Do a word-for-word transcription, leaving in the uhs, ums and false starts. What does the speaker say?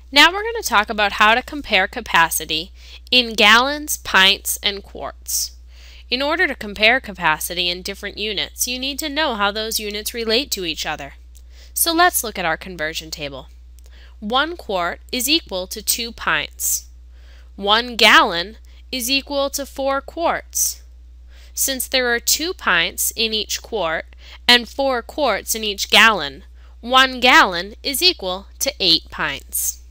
Now we're going to talk about how to compare capacity in gallons, pints, and quarts. In order to compare capacity in different units, you need to know how those units relate to each other. So let's look at our conversion table. One quart is equal to two pints. One gallon is equal to four quarts. Since there are two pints in each quart and four quarts in each gallon, one gallon is equal to eight pints.